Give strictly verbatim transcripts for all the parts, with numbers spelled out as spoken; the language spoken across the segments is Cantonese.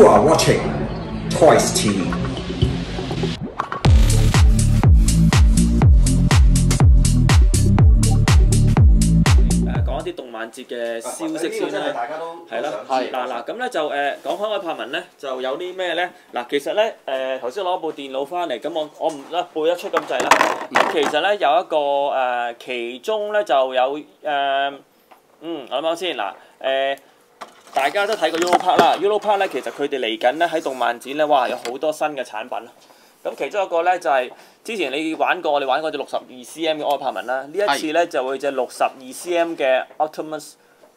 You are watching Toys T V。 講一啲動漫節嘅消息先啦，係啦，嗱嗱咁咧就誒講開愛柏文咧就有啲咩咧？嗱其實咧誒頭先攞部電腦翻嚟，咁我我唔咧背得出咁滯啦。咁其實咧有一個誒，其中咧就有誒，嗯我諗下先嗱誒，大家都睇過 Europark 啦 ，Europark 咧其實佢哋嚟緊咧喺動漫展咧，哇有好多新嘅產品。咁其中一個咧就係、是、之前你玩過，我哋玩過隻六十二 cm 嘅愛柏文啦。呢一次咧就會隻六十二 cm 嘅 Optimus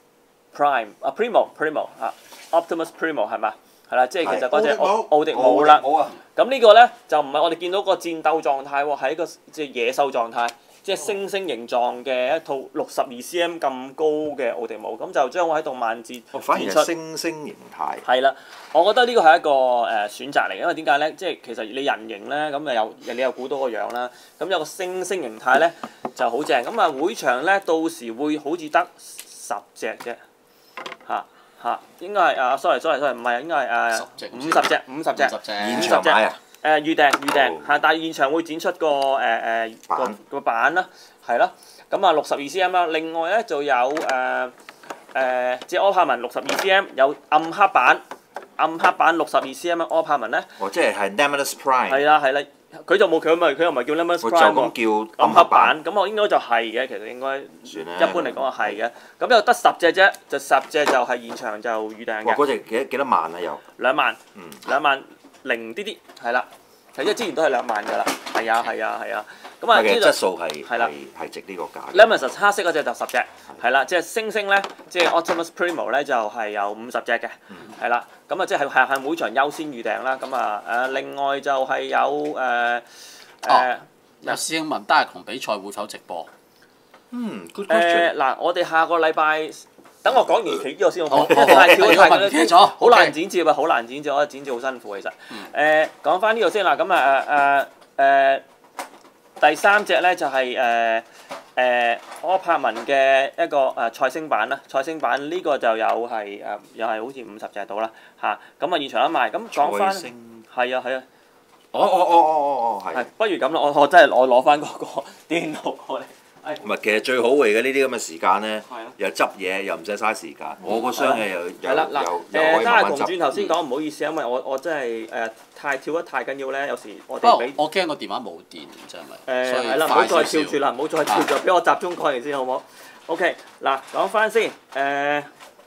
Prime 啊 Primo Primo 啊 Optimus Primo 係嘛？係啦，即係其實嗰隻奧迪姆啦。咁呢個咧就唔係我哋見到個戰鬥狀態喎，係一個即係野獸狀態，即係猩猩形狀嘅一套六十二 cm 咁高嘅奧迪姆，咁就將會喺動漫節哦，反而係猩猩形態。 係啦，我覺得呢個係一個誒選擇嚟，因為點解咧？即係其實你人形咧，咁誒有你又估到個樣啦，咁有個猩猩形態咧就好正。咁啊會場咧到時會好似得十隻啫，嚇嚇，應該係啊 sorry sorry sorry， 唔係應該係誒五十隻五十隻現場買啊！ 誒預訂預訂嚇，但係現場會展出個誒誒個個版啦，係咯。咁啊六十二 cm 啦，另外咧就有誒誒隻愛柏文六十二 cm 有暗黑版，暗黑版六十二 cm 嘅愛柏文咧。 哦，即係係 Nemesis Prime。 係啦係啦，佢就冇佢咪佢又唔係叫 Nemesis Prime 喎，就咁叫暗黑版。咁我應該就係嘅，其實應該一般嚟講係嘅。咁又得十隻啫，就十隻就係現場就預訂嘅。 哇！嗰隻幾多幾多萬啊？又兩萬， 嗯， 兩萬零啲啲，係啦。係，因為之前都係兩萬㗎啦。係啊係啊係啊。咁啊， 嘅質素係係啦， 係值呢個價。 Nemesis 黑色嗰隻就十隻，係啦，即係猩猩咧，即係 Optimus Primo 咧就係有五十隻嘅，係啦。咁啊，即係係係每場優先預訂啦。咁啊誒，另外就係有誒誒有師兄問單日紅比賽會否直播？ 嗯，good question。 誒嗱，我哋下個禮拜。等我講完其呢個先好，因為太跳太緊咗，好難剪接啊，好難剪接，我覺得剪接好辛苦其實。誒講翻呢個先啦，咁啊誒誒誒第三隻咧就係誒誒愛柏文嘅一個誒賽星版啦，賽星版呢個就有係誒又係好似五十隻到啦嚇，咁啊現場一賣，咁講翻係啊係啊， 哦哦哦哦哦哦係。 不如咁啦，我我真係我攞翻嗰個電腦過嚟。 唔係，其實最好嚟嘅呢啲咁嘅時間咧，又執嘢又唔使嘥時間。我個箱嘢又又又又可以慢慢執。 誒，轉頭先講唔好意思，因為我我真係誒太跳得太緊要咧，有時我哋俾我驚個電話冇電，真係。 誒係啦，唔好再跳住啦，唔好再跳住，俾我集中講完先好唔好 ？OK， 嗱講翻先誒，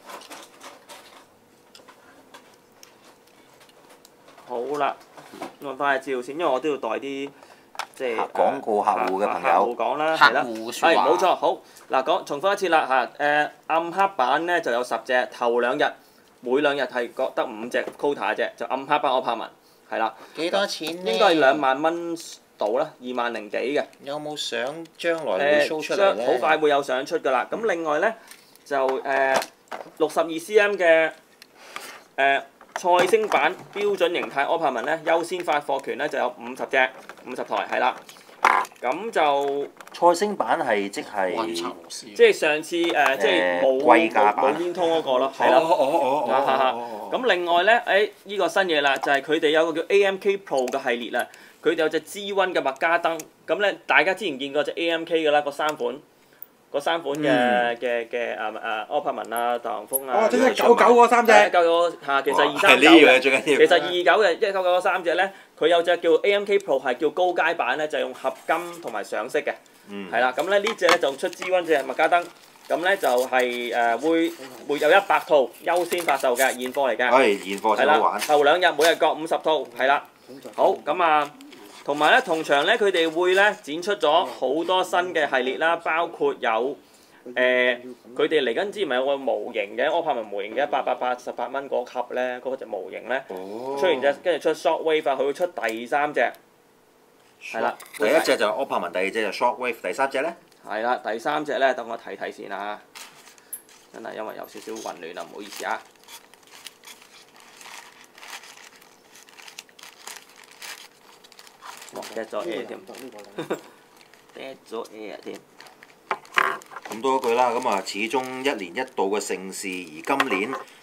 好啦，揾翻資料先，因為我都要代啲。即係廣告客戶嘅朋友， 客戶講啦，係啦，係冇錯，好嗱講重複一次啦嚇誒暗黑版咧就有十隻，頭兩日每兩日係覺得五隻 quota 啫，就暗黑版愛柏文係啦。 幾多錢咧？ 應該係兩萬蚊到啦，二萬零幾嘅。 有冇相將來會 show 出嚟咧？ 好快會有相出㗎啦。咁另外咧就誒六十二 cm 嘅誒賽星版標準形態愛柏文咧優先發貨權咧就有五十隻。五十台係啦，咁就賽星版係即係即係上次誒即係冇冇冇煙通嗰個咯，係啦。 哦哦哦咁另外咧，誒依個新嘢啦，就係佢哋有個叫 A M K Pro 嘅系列啊，佢哋有隻 G 一嘅麥加登，咁咧大家之前見過隻 A M K 嘅啦，嗰三款。嗰三款嘅嘅嘅誒誒愛柏文啊、大黃蜂啊， 哦，即係九九嗰三隻， 九九嚇，其實二三九嘅，其實二九嘅一九九嗰三隻咧，佢有隻叫 A M K Pro 係叫高階版咧，就用合金同埋上色嘅，係啦，咁咧呢隻咧就出 G 一隻麥加登，咁咧就係誒會會有一百套優先發售嘅現貨嚟嘅， 係現貨先好玩， 頭兩日每日各五十套，係啦，好咁啊。同埋咧，同場咧，佢哋會咧展出咗好多新嘅系列啦，包括有誒，佢哋嚟緊之前咪有個模型嘅，愛柏文模型嘅一百八八十八蚊嗰級咧，嗰隻模型咧，出完隻跟住出 Shockwave， 佢會出第三隻，係啦， 第一隻就愛柏文，第二隻就 Shockwave， 第三隻咧？ 係啦，第三隻咧，等我睇睇先啊，真係因為有少少混亂啊，唔好意思啊。跌咗 A 添，跌咗 A 添。 咁多一句啦，咁啊，始終一年一度嘅盛事，而今年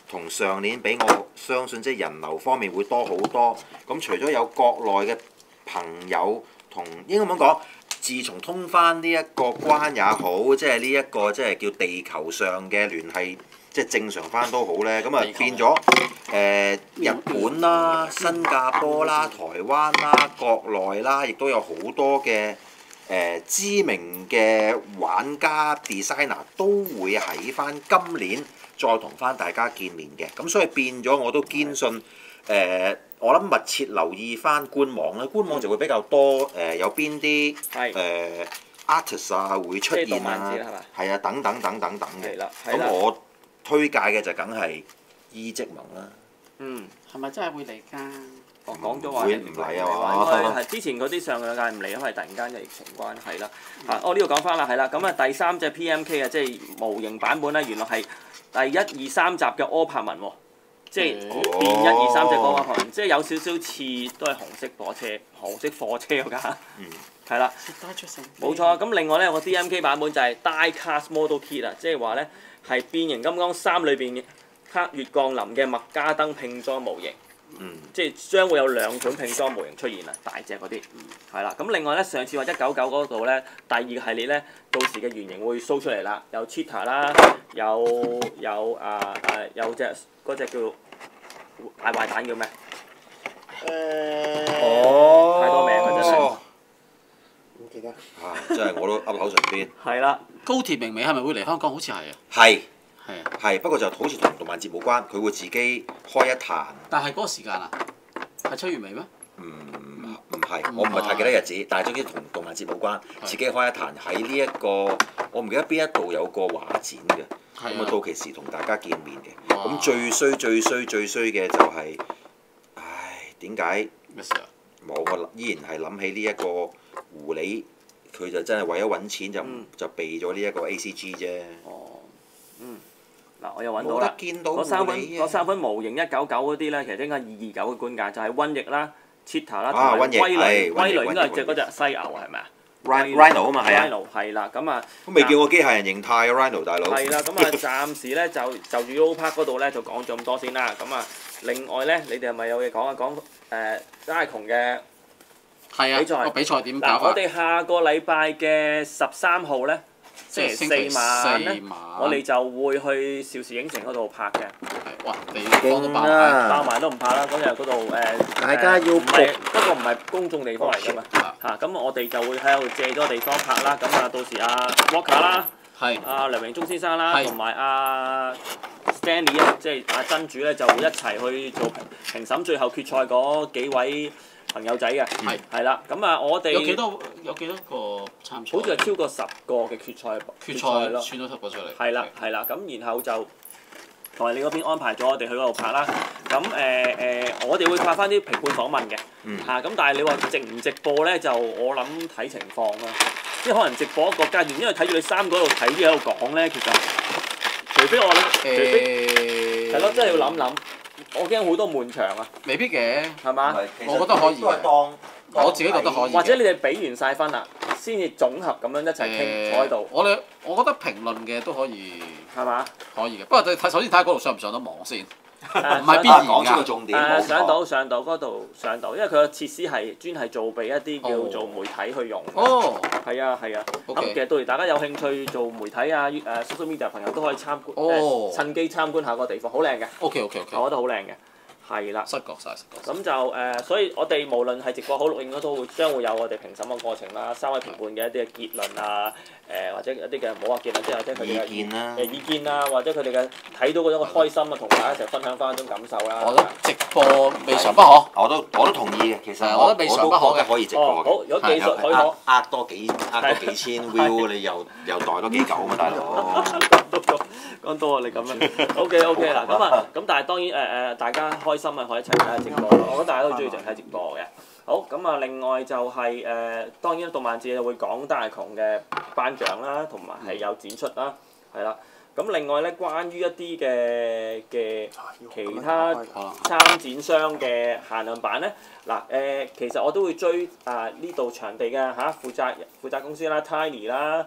同上年比，我相信即係人流方面會多好多。咁除咗有國內嘅朋友同應該咁講，自從通翻呢一個關也好，即係呢一個即係叫地球上嘅聯繫，即係正常翻都好咧。咁啊變咗誒、呃、日本啦、新加坡啦、台灣啦、國內啦，亦都有好多嘅誒、呃、知名嘅玩家 designer 都會喺翻今年再同翻大家見面嘅。咁所以變咗我都堅信誒。呃我諗密切留意翻官網咧，官網就會比較多誒、呃，有邊啲誒 artist 啊會出現啊，係啊，等等等等等嘅。咁我推介嘅就梗係伊織盟啦。嗯， 係咪真係會嚟㗎？ 我講咗話會唔嚟啊嘛？ 係之前嗰啲上兩屆唔嚟，因為突然間嘅疫情關係啦。啊，我呢度講翻啦，係啦，咁啊第三隻 P M K 啊，即係模型版本咧，原來係第一二三集嘅柯柏文喎。即係變一二三隻歌可能，即係有少少似都係紅色火車、紅色貨車嗰架，係啦，冇錯。咁另外咧，有個 D M K 版本就係 Die Cast Model Kit 啊，即係話咧係變形金剛三裏邊黑月降臨嘅麥加登拼裝模型，嗯、即係將會有兩款拼裝模型出現啊，大隻嗰啲，係啦、嗯。咁另外咧，上次話一九九嗰度咧，第二個系列咧，到時嘅原型會 show 出嚟啦，有 Cheetah 啦，有有啊啊有隻嗰隻叫大壞蛋叫咩？誒、呃，哦，太多名啦真係， 唔記得。 啊，真係我都噏口唇邊。 係啦， 高鐵明美係咪會嚟香港？好似係啊。 係。 係啊。 係，不過就好似同動漫節冇關，佢會自己開一壇。 但係嗰個時間啊，係七月尾咩？ 唔唔係，我唔係太記得日子，但係總之同動漫節冇關，自己開一壇喺呢一個，我唔記得邊一度有個畫展嘅。咁啊，到期時同大家見面嘅。咁最衰最衰最衰嘅就係、是，唉，點解？ 咩事啊？ 冇，我依然係諗起呢一個狐狸，佢就真係為咗揾錢就、嗯、就避咗呢一個 A C G 啫。 哦，嗯，嗱，我又揾到啦。 見到嗰三款嗰三款模型一九九嗰啲咧，其實應該係二二九嘅官價，就係、是、瘟疫啦、Cheetah 啦同埋威雷。威雷應該係隻嗰隻犀牛係咪啊？ Rhino 啊嘛，係啊 Rhino 係啦，咁啊， 都未見過機械人形態啊 Rhino 大佬。 係啦，咁啊，暫時咧就就住 Euro Park 嗰度咧就講咗咁多先啦。咁啊，另外咧，你哋係咪有嘢講啊？講誒 Diacon 嘅比賽。 個比賽點搞嗱，我哋下個禮拜嘅十三號咧，星期四晚咧，我哋就會去邵氏影城嗰度拍嘅。 哇！地方都爆埋， 爆埋都唔怕啦。嗰日嗰度誒， 大家要唔係嗰個唔係公眾地方嚟㗎嘛。嚇！咁我哋就會喺度借咗個地方拍啦。咁啊，到時阿 Walker 啦，阿梁榮忠先生啦，同埋阿 Stanley 啊，即係阿真主咧，就會一齊去做評審最後決賽嗰幾位朋友仔嘅。係係啦。咁啊，我哋有幾多有幾多個參賽？ 好似係超過十個嘅決賽決賽咯，選咗十個出嚟。 係啦係啦，咁然後就。同埋你嗰邊安排咗我哋去嗰度拍啦，咁誒誒，我哋會拍翻啲評判訪問嘅，嚇咁、嗯，但係你話直唔直播咧，就我諗睇情況啦，即係可能直播一個階段，因為睇住你三個喺度睇啲喺度講咧，其實除非我諗，除非係咯，真係要諗諗，我驚好多悶場啊， 未必嘅， 係嘛？ 我覺得可以嘅，我自己覺得可以， 或者你哋俾完晒分啦，先至總合咁樣一齊傾坐喺度。 我哋我覺得評論嘅都可以， 係嘛？ 可以嘅，不過睇首先睇下嗰度上唔上得網先，唔係必然㗎。 誒上到上到嗰度上到，因為佢個設施係專係做俾一啲叫做媒體去用。哦。係啊係啊。咁其實到時大家有興趣做媒體啊誒 social media 朋友都可以參觀誒，趁機參觀下嗰個地方，好靚嘅。 OK OK OK。 我覺得好靚嘅。係啦， 失覺晒，失覺。 咁就誒、呃，所以我哋無論係直播好錄影都會將會有我哋評審嘅過程啦，三位評判嘅一啲嘅結論啊，誒、呃、或者一啲嘅唔好話結論，即係或者佢哋嘅意見啦， 誒意見啊，或者佢哋嘅睇到嗰種開心啊，同大家一齊分享翻嗰種感受啦。 我覺得直播未嘗不可， 我都我都同意嘅，其實我我覺得未嘗不可嘅， 可以直播嘅。 好，如果技術許可， 呃多幾呃多幾千 view， 你又又袋多幾嚿啊嘛，大佬。 講多啊！你咁樣 OK OK 啦，咁啊咁，但係當然誒誒、呃，大家開心啊，可以一齊睇下直播咯。我覺得大家都中意淨睇直播嘅。好咁啊，另外就係、是、誒、呃，當然動漫節就會講 Diacon 嘅頒獎啦，同埋係有展出啦，係啦。咁另外咧，關於一啲嘅嘅其他參展商嘅限量版咧，嗱誒，其實我都會追啊呢度場地嘅嚇負責負責公司啦 ，Tiny 啦。誒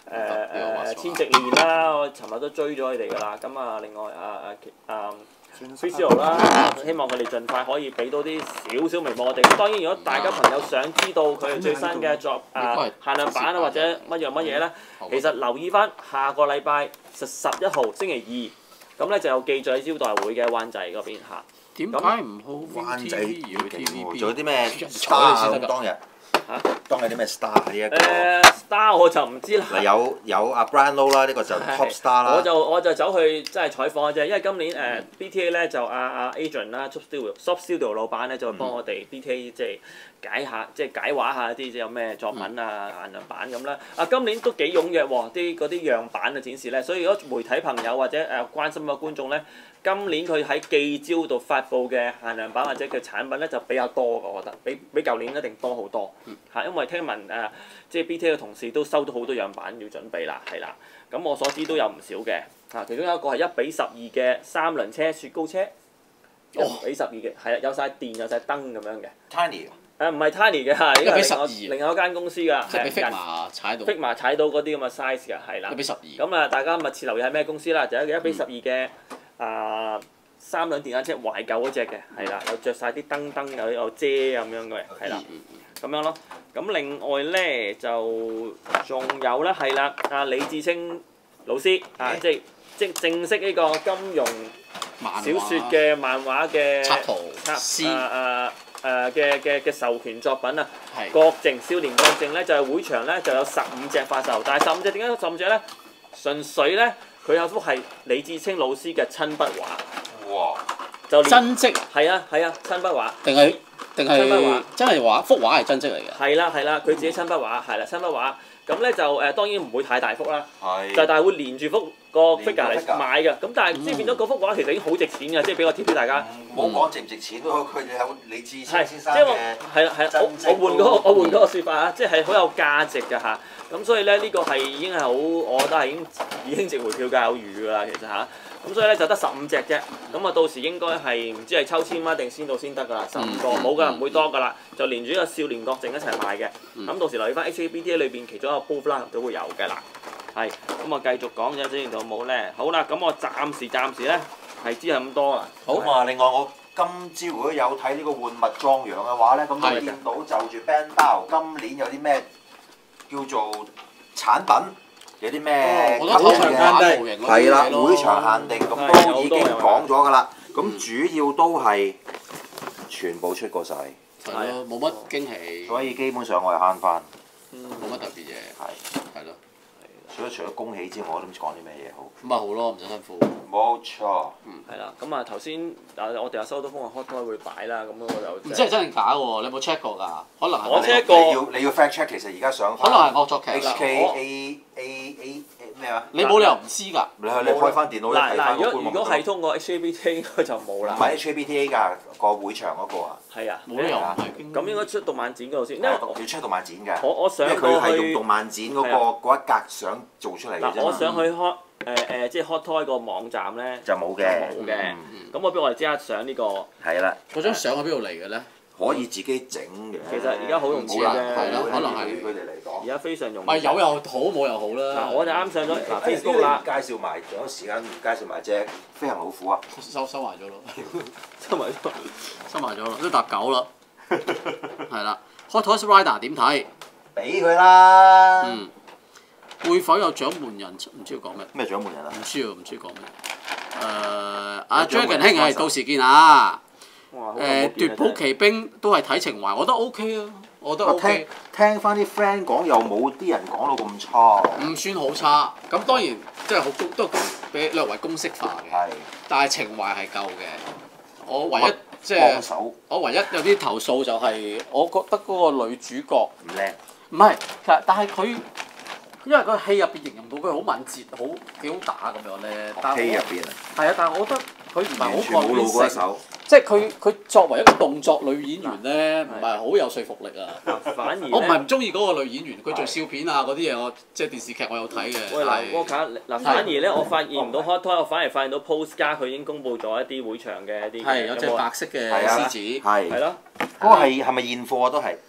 誒誒千直連啦，我尋日都追咗佢哋㗎啦。咁啊，另外啊啊啊 Facial 啦，希望佢哋盡快可以俾多啲少少微博我哋。咁當然，如果大家朋友想知道佢哋最新嘅作啊限量版啊或者乜樣乜嘢咧，其實留意翻下個禮拜十十一號星期二，咁咧就有記者招待會嘅灣仔嗰邊嚇。 點解唔好灣仔 T V B？ 仲有啲咩 star 當日？嚇，當日啲咩 star 呢一個？ 誒 star 我就唔知啦。 嗱有有阿 Brian Low 啦，呢個就 top star 啦。 我就我就走去真係採訪嘅啫，因為今年誒 B T A 咧就阿阿 Adrian 啦 ，Shop Studio Shop Studio 老闆咧就幫我哋 B T A 即係解下即係解畫下啲即係有咩作品啊限量版咁啦。啊今年都幾踴躍喎，啲嗰啲樣板嘅展示咧，所以如果媒體朋友或者誒關心嘅觀眾咧，今年佢喺記招度發布嘅限量版或者嘅產品咧就比較多嘅，我覺得比比舊年一定多好多嚇，因為聽聞誒即係 B T A 嘅同事都收到好多樣板要準備啦，係啦。咁我所知都有唔少嘅，嚇，其中有一個係一比十二嘅三輪車雪糕車，一比十二嘅，係啦，有晒電有晒燈咁樣嘅。 Tiny 誒唔係 Tiny 嘅嚇，呢個十二另外一間公司㗎， 即係俾 Figma 踩到。 Figma 踩到嗰啲咁嘅 size 㗎，係啦。 一比十二。咁啊，大家密切留意係咩公司啦？就係一個一比十二嘅啊三輪電單車懷舊嗰只嘅，係啦，有着晒啲燈燈有有遮咁樣嘅，係啦。咁樣咯，咁另外咧就仲有咧係啦，阿李志清老師啊，即係即正式呢個金庸小説嘅漫畫嘅插圖插啊啊誒嘅嘅嘅授權作品啊， 係郭靖少年郭靖咧就係會場咧就有十五隻發售，但係十五隻點解十五隻咧？純粹咧佢有幅係李志清老師嘅親筆畫， 哇！ 就真跡係啊係啊親筆畫， 定係？定係真係畫幅畫係真跡嚟嘅。 係啦係啦，佢自己親筆畫，係啦親筆畫。咁咧就誒當然唔會太大幅啦， 係就但係會連住幅個 figure 嚟買嘅。咁但係即係變咗嗰幅畫其實已經好值錢嘅，即係俾個貼俾大家。 唔好講值唔值錢咯，佢哋有李志清先生即係我嘅係啦係啦，我我換嗰個我換嗰個説法啊，即係好有價值㗎嚇。咁所以咧呢個係已經係好，我覺得係已經已經值回票價有餘㗎啦，其實嚇。咁所以咧就得十五隻啫，咁啊到時應該係唔知係抽籤啊定先到先得㗎啦，十五個冇㗎，唔會多㗎啦，就連住呢個少年郭靖一齊賣嘅。咁到時留意翻 H A B T A 裏邊其中一個 booth 啦，都會有嘅啦。係，咁我繼續講咗之前度冇咧，好啦，咁我暫時暫時咧係知係咁多啦。 好啊，另外我今朝如果有睇呢個玩物壯陽嘅話咧，咁都見到就住 band 包今年有啲咩叫做產品。有啲咩級數嘅？ 係啦，會場限定咁都已經講咗㗎啦。咁主要都係全部出過晒， 係咯，冇乜驚喜。 所以基本上我係慳翻， 冇乜特別嘢。 係係咯。除咗除咗恭喜之外，我都唔知講啲咩嘢好。 咁咪好咯，唔使辛苦。 冇錯。 嗯，係啦。咁啊頭先啊，我哋又收到風話 hot toy 會擺啦，咁我就唔知係真定假喎？你有冇 check 過㗎？可能係我 check 過。 你要你要 fact check，其實而家上可能係惡作劇 H K A A A 咩話？ 你冇理由唔知㗎。 你去你開翻電腦一睇翻個官網。 嗱嗱，如果如果係通過 H A B T A 應該就冇啦。 唔係 H A B T A 㗎，個會場嗰個啊。 係啊。 冇理由唔係。 咁應該出動漫展嗰度先，因為要出動漫展㗎。 我我上因為佢係用動漫展嗰個嗰一格想做出嚟嘅啫。 我上去 hot 誒誒，即係 hot toy 個網站咧。 就冇嘅。 冇嘅。咁我俾我哋即刻上呢個。 係啦。 嗰張相喺邊度嚟嘅咧？ 可以自己整嘅。 其實而家好容易嘅啫， 係咯，可能係佢哋嚟講。 而家非常容易。 咪有又好，冇又好啦。 嗱，我就啱上咗嗱 Facebook 啦。 介紹埋，仲有時間介紹埋隻飛行老虎啊！ 收收埋咗咯， 收埋咗， 收埋咗咯，都搭狗啦。係啦 ，Hot Toys Rider 點睇？ 俾佢啦。 嗯。會否有獎門人？唔知要講咩？ 咩獎門人啊？ 唔知喎，唔知講咩。誒，阿 Dragon 兄係到時見啊！誒，奪寶奇兵都係睇情懷，我覺得 OK 啊，我覺得 OK。 聽翻啲 friend 講，又冇啲人講到咁差。 唔算好差，咁當然即係好公都公比略為公式化嘅。 係。但係情懷係夠嘅。我唯一即係我唯一有啲投訴就係，我覺得嗰個女主角唔靚。 唔係，其實但係佢。因為個戲入邊形容到佢好敏捷，好幾好打咁樣咧。 戲入邊啊？ 係啊，但係我覺得佢唔係好完全冇露過一手。 即係佢佢作為一個動作女演員咧，唔係好有說服力啊。 反而我唔係唔中意嗰個女演員，佢做笑片啊嗰啲嘢，我即係電視劇我有睇嘅。 喂嗱，沃卡嗱，反而咧我發現唔到 hot toy，我反而發現到 Postcard 佢已經公佈咗一啲會場嘅一啲。 係有隻白色嘅獅子。 係。 係咯。 嗰個係係咪現貨啊？都係。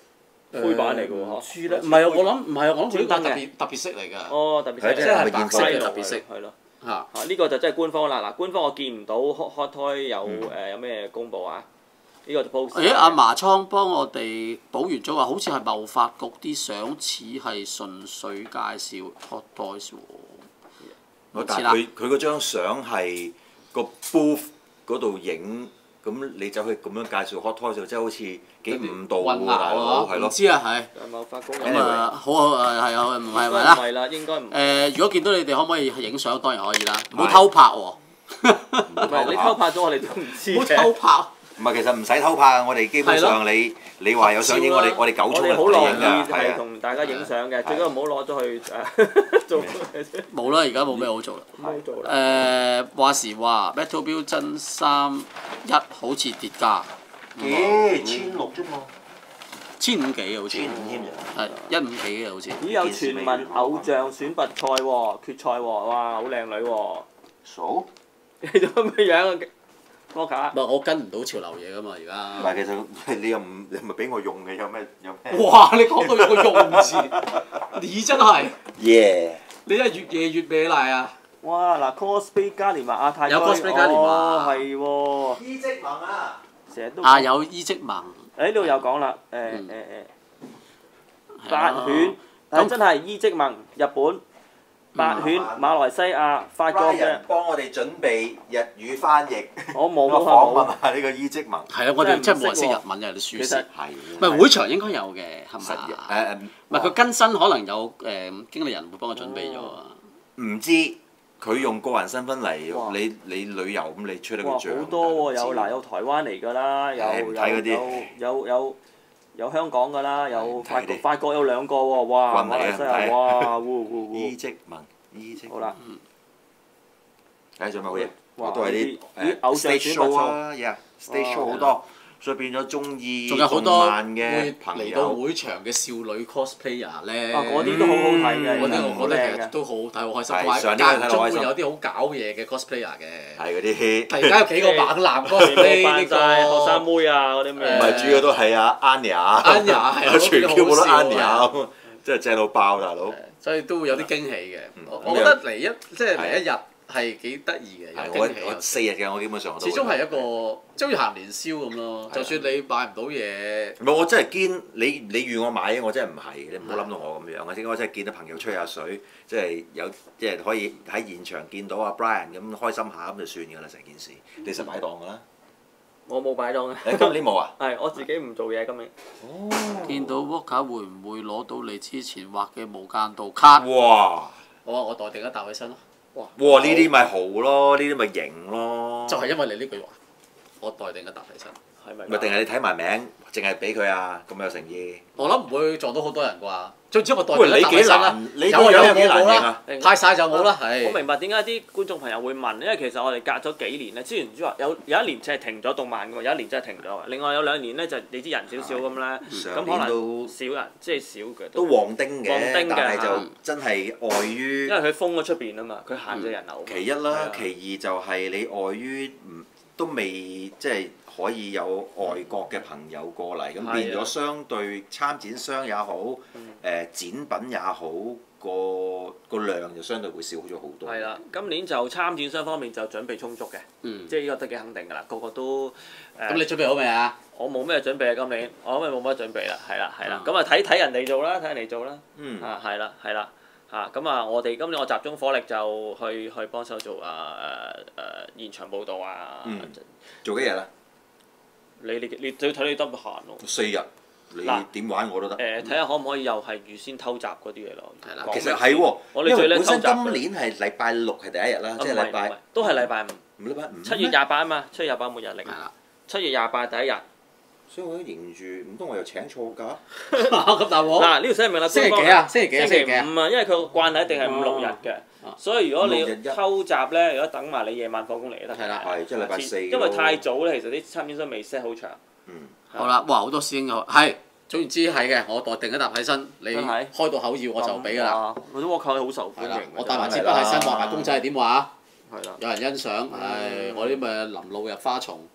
灰版嚟嘅喎， 唔知咧，唔係啊！我諗唔係啊！我諗佢呢個特別特別色嚟㗎。 哦，特別色， 即係白色嘅特別色， 係咯。 嚇！ 啊！呢個就真係官方啦。嗱，官方我見唔到 Hot Hot Toy 有誒有咩公佈啊？呢個就 post。 誒阿麻倉幫我哋補完咗話，好似係貿發局啲相似係純粹介紹 Hot Toys 喎。 但係佢佢嗰張相係個 booth 嗰度影，咁你走去咁樣介紹 Hot Toys 就真係好似幾誤導喎，大佬係咯。唔知啊，係。 貿發局咁啊，好好誒係啊，唔係咪啦？ 唔係啦，應該唔。 誒，如果見到你哋可唔可以影相，當然可以啦，唔好偷拍喎。 唔係你偷拍咗，我哋都唔知嘅。唔好偷拍。 唔係，其實唔使偷拍，我哋基本上你你話有相影，我哋我哋九衝嚟影㗎， 係同大家影相嘅，最緊要唔好攞咗去誒做。 冇啦，而家冇咩好做啦。 冇做啦。 誒話時話 Metal Build 真三一好似跌價。 幾千六啫嘛？ 千五幾啊，好似。 千五添咋？係一五幾嘅好似。 咦有傳聞偶像選拔賽喎，決賽喎，哇好靚女喎。 數？ 你做乜樣啊？摩卡。 唔係我跟唔到潮流嘢㗎嘛，而家。 唔係，其實你又唔你咪俾我用嘅，有咩有咩？ 哇！你講到有個用字，你真係。 耶！ 你真係越夜越美麗啊！ 哇！嗱 cosplay 嘉年華亞太區。 有 cosplay 嘉年華。 哦，係喎。 伊織盟啊！ 成日都。 啊有伊織盟。 誒呢度有講啦，誒誒誒。八犬，係真係伊織盟日本。八犬馬來西亞法國嘅。 幫我哋準備日語翻譯。 我冇我訪問下呢個伊織盟。 係啊，我哋真係冇人識日文嘅，啲書識。 係。 唔係會場應該有嘅，係咪啊？ 誒唔係佢更新可能有誒經理人會幫我準備咗啊。 唔知佢用個人身份嚟，你你旅遊咁你出得個獎。 好多喎，有嗱有台灣嚟㗎啦，有有有有有香港㗎啦，有法國法國有兩個喎，哇！馬來西亞哇！ 伊織盟，伊織。 好啦。 誒仲有乜嘢？ 哇！ 都係啲誒偶像選拔賽啊，yeah，stage show 好多。所以變咗中意仲有好多嘅朋友嚟到會場嘅少女 cosplayer 咧， 啊嗰啲都好好睇嘅， 嗰啲我覺得其實都好好睇，好開心。同埋間中會有啲好搞嘢嘅 cosplayer 嘅， 係嗰啲。 突然間有幾個猛男 cosplay 呢個學生妹啊嗰啲咩？ 唔係主要都係阿 Anya，Anya 係全 Q 好多 Anya，真係正到爆大佬。 所以都會有啲驚喜嘅。我覺得嚟一即係嚟一日。係幾得意嘅，有驚喜。 我四日嘅，我基本上我都。 始終係一個即係好似行年宵咁咯，就算你買唔到嘢。 唔係我真係堅，你你預我買我真係唔係，你唔好諗到我咁樣。我應該真係見到朋友吹下水，即係有即係可以喺現場見到阿 Brian 咁開心下咁就算㗎啦，成件事。你實擺檔㗎啦。 我冇擺檔嘅。 誒今年冇啊？ 係我自己唔做嘢今年。 哦。 見到 Walker 會唔會攞到你之前畫嘅無間道卡？ 哇！ 好啊，我代定一沓起身咯。 哇！哇！呢啲咪豪咯，呢啲咪型咯。 就係因為你呢句話，我代定一沓起身。 係咪？ 咪定係你睇埋名，淨係俾佢啊？咁有誠意。 我諗唔會撞到好多人啩。總之我代定一沓起身啦。有有幾難認啊？ 太晒就冇啦。 我明白點解啲觀眾朋友會問，因為其實我哋隔咗幾年咧，之前唔知話有有一年就係停咗動漫㗎喎，有一年真係停咗。另外有兩年咧就你知人少少咁咧，咁可能少人即係少嘅。 都旺丁嘅， 旺丁嘅但係就真係礙於。 因為佢封咗出邊啊嘛，佢限制人流。 其一啦，其二就係你礙於唔都未即係可以有外國嘅朋友過嚟，咁變咗相對參展商也好，誒展品也好，個個量就相對會少咗好多。 係啦，今年就參展商方面就準備充足嘅，即係呢個都幾肯定㗎啦，個個都誒。 咁你準備好未啊？ 我冇咩準備啊，今年我諗咪冇乜準備啦，係啦係啦，咁啊睇睇人哋做啦，睇人哋做啦，啊係啦係啦。嚇咁啊！我哋今年我集中火力就去去幫手做啊誒誒現場報導啊！ 嗯，做幾日啊？ 你你你要睇你得唔得閒咯？ 四日，你點玩我都得。 誒，睇下可唔可以又係預先偷襲嗰啲嘢咯？ 係啦， 其實係喎， 我哋最叻本身偷襲今年係禮拜六係第一日啦，即係禮拜都係禮拜五。 唔禮拜五。 七月廿八啊嘛，七月廿八每日嚟。七月廿八第一日。 所以我都認住，唔通我又請錯假？ 咁大鑊！ 嗱，呢條寫明啦， 星期幾啊？星期幾？ 星期五啊，因為佢個慣例一定係五六日嘅，所以如果你偷襲咧，如果等埋你夜晚放工嚟都得。 係啦， 係即係禮拜四。 因為太早咧，其實啲參展商未 set 好場。 嗯。 好啦，哇！好多師兄有係，總言之係嘅，我代定一沓起身，你開到口要我就俾㗎啦。 嗰啲 workout 好受歡迎。 我帶埋支筆喺身，畫埋公仔係點畫？ 係啦。 有人欣賞，唉！我啲咪臨路入花叢。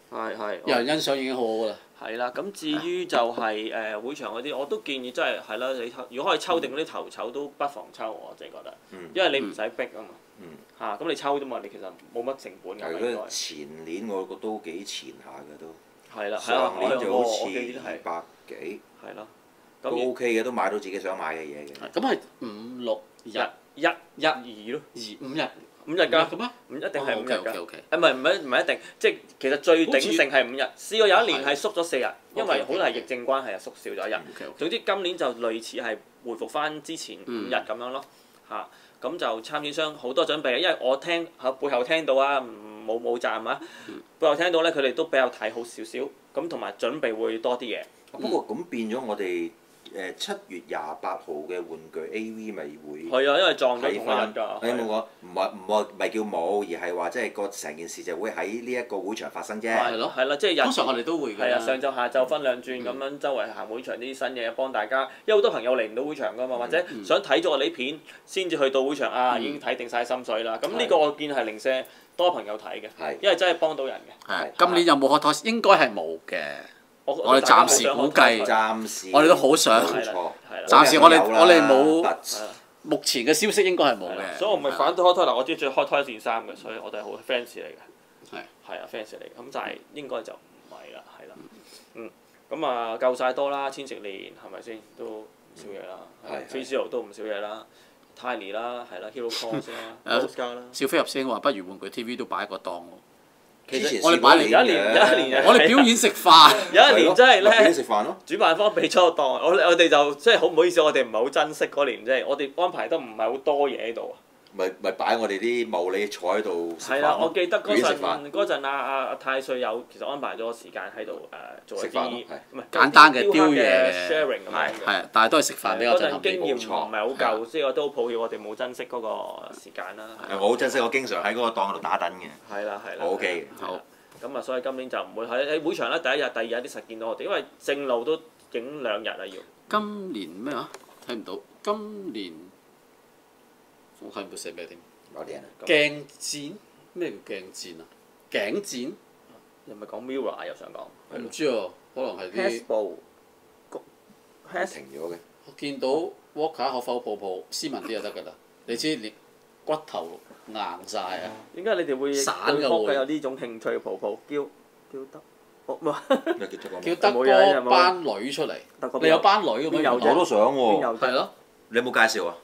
係係。 有人欣賞已經好好啦。 係啦，咁至於就係誒會場嗰啲，我都建議真係係啦，你如果可以抽定嗰啲頭籌，都不妨抽我自己覺得，因為你唔使逼啊嘛。嚇，咁你抽啫嘛，你其實冇乜成本㗎。 係嗰前年我覺得都幾前下嘅都。 係啦， 上年就好似二百幾。 係咯。 都 OK 嘅，都買到自己想買嘅嘢嘅。 咁係五六日一一二咯， 二五日五日㗎。 咁啊？ 唔一定係五日㗎。 O K。 誒唔係唔係唔係一定，即係其實最鼎盛係五日。試過有一年係縮咗四日，因為好係疫症關係啊，縮少咗一日。總之今年就類似係回復翻之前五日咁樣咯。嚇，咁就參展商好多準備，因為我聽喺背後聽到啊，冇冇站啊，背後聽到咧佢哋都比較睇好少少，咁同埋準備會多啲嘢。 不過咁變咗我哋。誒七月廿八號嘅玩具 A V 咪會係啊，因為撞咗同一日㗎。 誒冇講，唔係唔係唔係叫冇，而係話即係個成件事就會喺呢一個會場發生啫。 係咯，係啦，即係通常我哋都會㗎。 係啊，上晝下晝分兩轉咁樣，周圍行會場啲新嘢幫大家，因為好多朋友嚟唔到會場㗎嘛，或者想睇咗我哋啲片先至去到會場啊，已經睇定晒心水啦。咁呢個我見係零舍多朋友睇嘅，因為真係幫到人嘅。 係。今年有冇開台？應該係冇嘅。我哋暫時估計， 暫時我哋都好想。 冇錯。 暫時我哋我哋冇，目前嘅消息應該係冇嘅。 所以我咪反對開胎嗱，我知最開胎一件衫嘅，所以我哋係好 fans 嚟嘅。係係啊 fans 嚟嘅，咁就係應該就唔係啦，係啦。嗯，咁啊夠晒多啦，千禧年係咪先都唔少嘢啦？Face 都唔少嘢啦 ，Tiny 啦，係啦 ，Hero Cons 啦 ，Oscar 啦。 小飛入聲話，不如玩具 T V 都擺一個檔喎。 其實我哋擺嚟有一年有一年， 我哋表演食飯， 有一年真係咧， 表演食飯咯。 主辦方俾咗個檔，我我哋就即係好唔好意思，我哋唔係好珍惜嗰年，即係我哋安排得唔係好多嘢喺度。 咪咪擺我哋啲茂利坐喺度食飯咯。 係啦，我記得嗰陣陣嗰陣阿阿阿太歲有其實安排咗個時間喺度誒做一啲唔係簡單嘅雕嘢嘅 sharing 咁樣嘅。 係，但係都係食飯比較震撼啲。 嗰陣經驗唔係好夠，所以我都好抱歉，我哋冇珍惜嗰個時間啦。 我好珍惜，我經常喺嗰個檔度打躉嘅。 係啦係啦。 O K 嘅。好。咁啊，所以今年就唔會喺喺會場咧，第一日、第二日啲實見到我哋，因為正路都影兩日啊要。 今年咩話？睇唔到。今年我睇唔到寫咩添。 有啲人鏡戰咩叫鏡戰啊？頸戰又咪講 Mirror 又想講。 我唔知喎，可能係啲。 Hasbro。 停咗嘅。 我見到 Walker 可否抱抱斯文啲就得㗎啦。你知連骨頭硬晒啊！ 點解你哋會散對嘅會有呢種興趣嘅抱抱？叫叫得，我唔叫德哥班女出嚟。你有班女咁樣？ 我都想喎。 係咯。 你有冇介紹啊？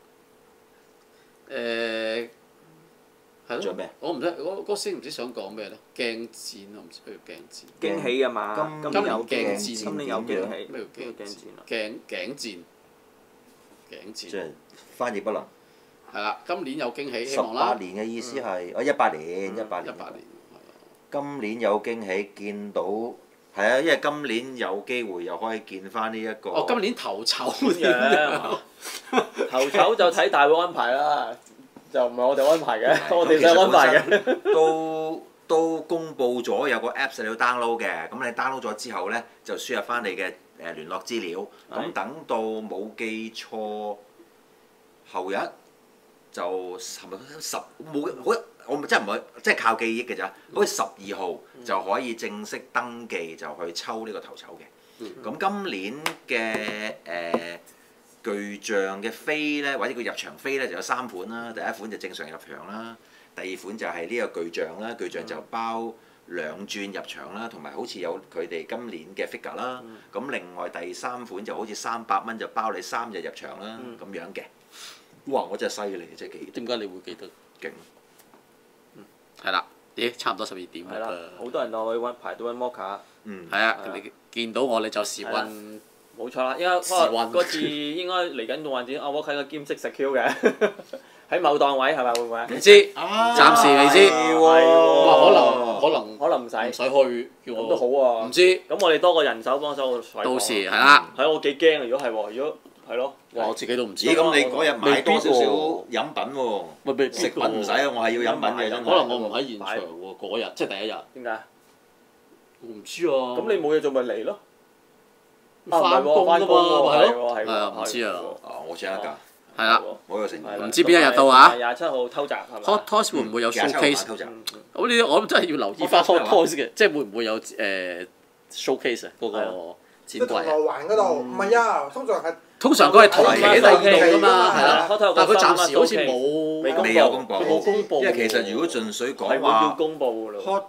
誒。係咯。 仲有咩？ 我唔知嗰嗰先唔知想講咩咧？鏡戰我唔知咩叫鏡戰。 驚喜啊嘛！今年有鏡戰，今年有驚喜。 咩叫鏡戰啊？鏡頸戰。頸戰。 即係翻譯不能。 係啦，今年有驚喜，希十望啦。 八年嘅意思係，哦一八年，一八年。 一八年。 今年有驚喜，見到係啊，因為今年有機會又可以見翻呢一個。 哦，今年頭籌嘅。頭籌就睇大會安排啦，就唔係我哋安排嘅，我哋想安排嘅。 都都公佈咗有個 Apps 你要 download 嘅，咁你 download 咗之後咧，就輸入翻你嘅誒聯絡資料，咁等到冇記錯後日。就係咪十冇好？我真係唔係，即係靠記憶嘅咋。好似十二號就可以正式登記，就去抽呢個頭籌嘅。咁、嗯、今年嘅誒、呃、巨像嘅飛咧，或者叫入場飛咧，就有三款啦。第一款就正常入場啦，第二款就係呢個巨像啦。巨像就包兩轉入場啦，同埋好似有佢哋今年嘅 figure 啦。咁、嗯、另外第三款就好似三百蚊就包你三日入場啦，咁、嗯、樣嘅。哇！我真係犀利，真係記得。 點解你會記得？ 勁。 嗯。係啦，咦？差唔多十二點啦。 係啦，好多人落去揾排隊揾摩卡。 嗯。係啊，你見到我你就時運。 冇錯啦，因為嗰次應該嚟緊動漫展，阿摩卡個兼職食 Q 嘅，喺某檔位係咪會唔會？ 唔知，暫時未知。哇！可能可能可能唔使。 唔使去，叫我。 都好喎。 唔知。 咁我哋多個人手幫手。 到時係啦。 係我幾驚啊！如果係喎，如果。係咯， 哇！我自己都唔知。 咦？咁你嗰日買多少少飲品喎？食品唔使啊，我係要飲品嘅。 可能我唔喺現場喎，嗰日即係第一日。 點解？ 我唔知啊。 咁你冇嘢做咪嚟咯？ 翻工㗎嘛，係咯。 係啊，唔知啊。 啊，我請一架。 係啦， 我有成唔知邊一日到啊？ 廿七號偷襲係嘛 ？Hot Toys 會唔會有 showcase？ 偷襲。 咁呢啲我真係要留意翻 Hot Toys 嘅，即係會唔會有誒 showcase 啊？嗰個展櫃。 銅鑼灣嗰度唔係啊，通常係。 通常佢係同期喺第二度㗎嘛，係啦，但係佢暫時好似冇未有公佈， 佢冇公佈。 因為其實如果純粹講話要公佈㗎啦。 Hot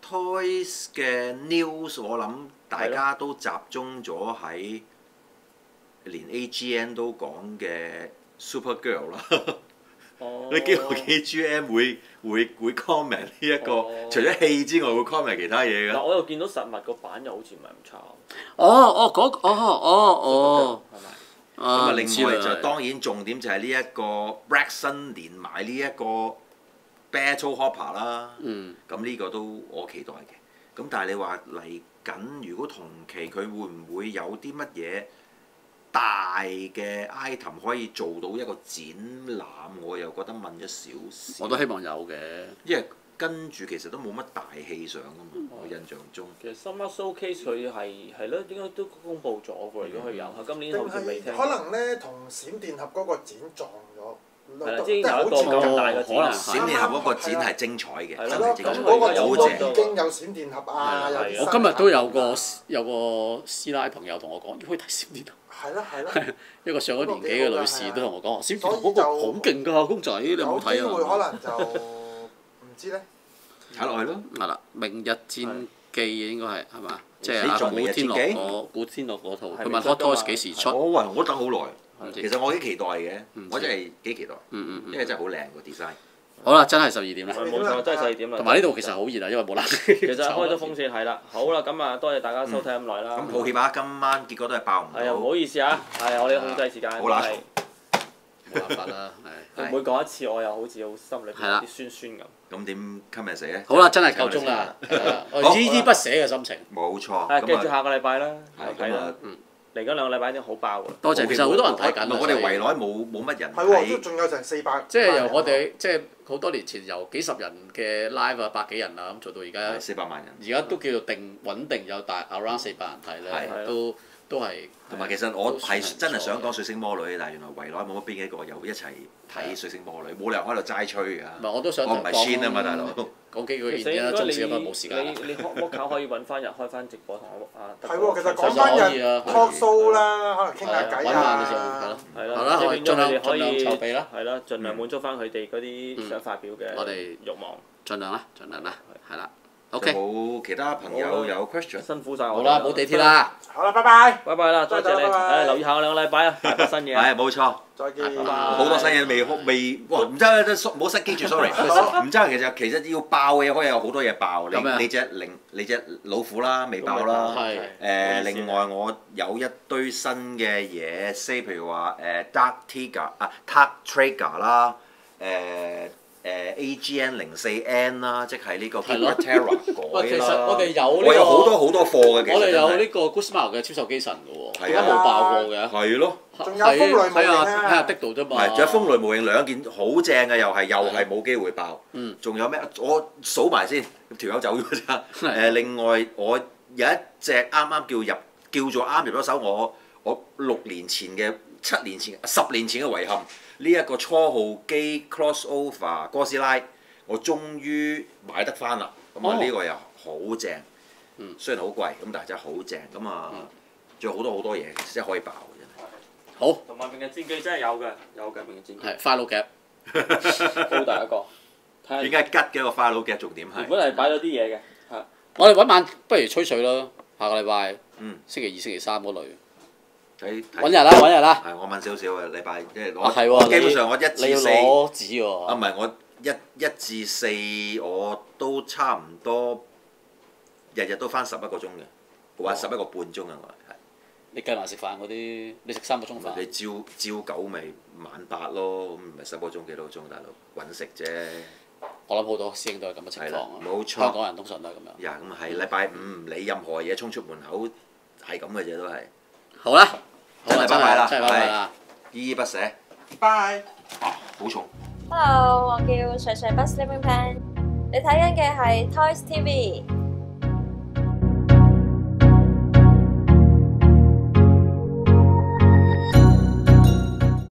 Toys 嘅 news 我諗大家都集中咗喺連 A G N 都講嘅 Supergirl 啦。你幾乎 A G N 會會會 comment 呢一個，除咗戲之外會 comment 其他嘢㗎。 嗱，我又見到實物個版又好似唔係咁差。 哦哦，嗰哦哦哦。係咪？ 咁啊，另外就當然重點就係呢一個 Braxton 連埋呢一個 Battle Hopper 啦。嗯。咁呢個都我期待嘅。咁但係你話嚟緊，如果同期佢會唔會有啲乜嘢大嘅 item 可以做到一個展覽？我又覺得問咗少少。 我都希望有嘅。 因為跟住其實都冇乜大戲上㗎嘛，我印象中。 其實 Summer Showcase 佢係係咯，應該都公佈咗喎。如果佢有，今年好似未聽。 可能咧同閃電俠嗰個展撞咗。 係啦，之前有一個咁大嘅展覽。 閃電俠嗰個展係精彩嘅，真係精彩。 嗰個有展已經有閃電俠啊，有啲新。 我今日都有個有個師奶朋友同我講，可以睇閃電俠。 係咯係咯。 一個上咗年紀嘅女士都同我講，閃電俠嗰個好勁㗎公仔，你有冇睇啊？ 有機會可能就唔知咧。 睇落去咯。係啦，《明日戰記》應該係係嘛？即係阿古天樂嗰古天樂嗰套。佢問 Hot Toys 幾時出？ 我喂，我等好耐。其實我幾期待嘅，我真係幾期待。因為真係好靚個 design。 好啦，真係十二點啦。 冇錯，真係十二點啦。 同埋呢度其實好熱啊，因為冇冷氣。 其實開咗風扇係啦。好啦，咁啊，多謝大家收睇咁耐啦。 咁抱歉啊，今晚結果都係爆唔到。 係啊，唔好意思啊，係我哋控制時間。 好啦。 冇辦法啦，係。 每講一次，我又好似好心裏邊有啲酸酸咁。 咁點今日死咧？ 好啦，真係夠鐘啦，依依不捨嘅心情。 冇錯。 係記住下個禮拜啦， 係啦， 嚟緊兩個禮拜已經好爆㗎。 多謝，其實好多人睇緊。 我哋圍內冇冇乜人睇。 係喎，都仲有成四百。 即係由我哋即係好多年前由幾十人嘅 live 啊，百幾人啊咁做到而家。 四百萬人。 而家都叫做定穩定有大 around 四百人睇咧，都都係。 同埋其實我係真係想講水星魔女，但係原來圍內冇乜邊幾個有一齊睇水星魔女，冇理由喺度齋吹㗎。 唔係，我都想。 我唔係 Chin 啊嘛，大佬。 講幾句原因啦，中少不冇時間。 你你摩卡可以揾翻日開翻直播同我啊。 係喎，其實講翻日 talk show 啦，可能傾下偈啊。 係咯。 係啦，我盡量可以籌備啦。 係啦，盡量滿足翻佢哋嗰啲想發表嘅我哋慾望。 盡量啦，盡量啦，係啦。 有冇其他朋友有 question？ 辛苦晒我。 好啦，冇地鐵啦。 好啦，拜拜。 拜拜啦，多謝你。誒，留意下我兩個禮拜啊，大把新嘢。 係冇錯。 再見。 好多新嘢未未，哇！唔得得，唔好失機住 ，sorry。唔得，其實其實要爆嘅嘢可以有好多嘢爆。你你隻靈你隻老虎啦，未爆啦。 係。 誒，另外我有一堆新嘅嘢，say 譬如話誒 Dark Tiger 啊 ，Dark Trigger 啦，誒。誒 A G N 零四 N 啦，即係呢個 Terra 改啦。 其實我哋有呢個， 我有好多好多貨嘅。 我哋有呢個 Good Smile 嘅超獸機神嘅喎，點解冇爆過嘅？ 係咯。 仲有風雷無影啊！ 睇下的度啫嘛。 係，仲有風雷無影兩件好正嘅，又係又係冇機會爆。嗯。仲有咩？我數埋先，條友走咗咋？誒，另外我有一隻啱啱叫入叫做啱入咗手，我我六年前嘅七年前十年前嘅遺憾。呢一個初號機 crossover 哥斯拉，我終於買得翻啦！咁啊呢個又好正，雖然好貴，咁但係真係好正。咁啊，仲有好多好多嘢，即係可以爆嘅真係。 好。 同埋明日戰記真係有嘅，有嘅明日戰記。 係快佬夾， 好大一個。 點解吉嘅個快佬夾重點係？ 原本係擺咗啲嘢嘅，係。 我哋揾晚不如吹水咯，下個禮拜，星期二、星期三嗰類。揾日啦，揾日啦。 係我問少少嘅禮拜，即係我我基本上我一至四， 攞紙喎。 啊唔係我一一至四我都差唔多，日日都翻十一個鐘嘅，或十一個半鐘啊我係。 你計埋食飯嗰啲，你食三個鐘飯。 你朝朝九咪晚八咯，咁唔係十個鐘幾多個鐘大佬揾食啫。 我諗好多師兄都係咁嘅情況啊。 冇錯。 香港人通常都係咁樣。 呀，咁係禮拜五唔理任何嘢，衝出門口係咁嘅啫都係。 好啦。 真係拜拜啦， 真係拜拜啦， 依依不捨。 拜。 啊，好重。 Hello，我叫水水不 Sleeping Pen，你睇緊嘅係 Toys T V。